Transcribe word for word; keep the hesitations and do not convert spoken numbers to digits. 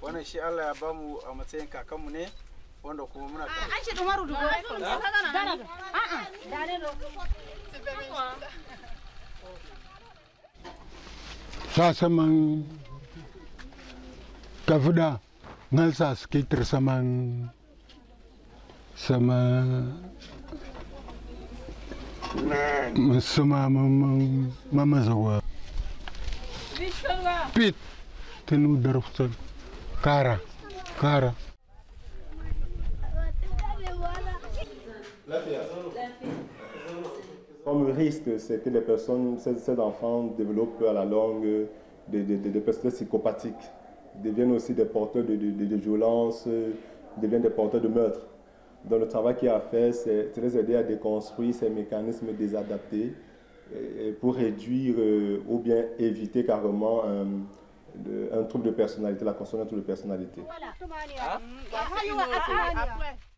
wannan shi Allah ya bamu a matsayin kakanmu ne wanda kuma muna an ce Umaru dugo dana a a dare do sa saman kafda ngal sa skater saman sama sama mama zawa pit tenu darfsan kara kara Comme le risque, c'est que les personnes, ces, ces enfants développent à la longue des, des, des personnes psychopathiques, deviennent aussi des porteurs de, de, de, de violence, deviennent des porteurs de meurtres. Donc le travail qu'il y a à faire, c'est de les aider à déconstruire ces mécanismes désadaptés et pour réduire euh, ou bien éviter carrément un, de, un trouble de personnalité, la construction d'un trouble de personnalité. Voilà.